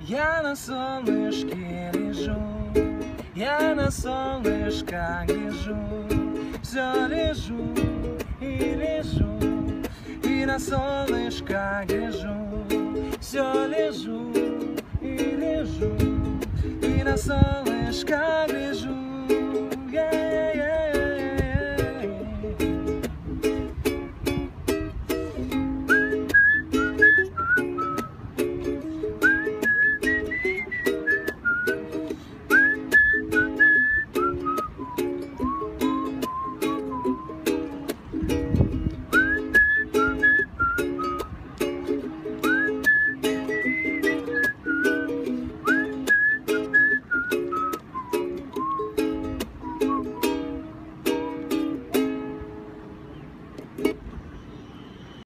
Я на солнышке лежу, я на солнышко гляжу, все лежу и лежу, и на солнышко гляжу, все лежу и лежу, и на солнышко гляжу.